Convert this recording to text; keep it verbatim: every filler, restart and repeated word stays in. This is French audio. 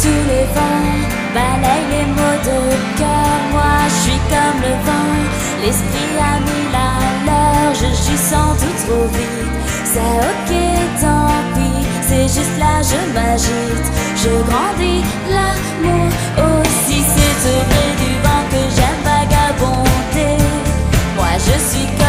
Tous les vents balayent les mots de cœur. Moi je suis comme le vent, l'esprit a mis la l'heure. Je suis sans doute trop vite, c'est ok tant pis. C'est juste là je m'agite, je grandis, l'amour aussi. C'est au gré du vent que j'aime vagabonder. Moi je suis comme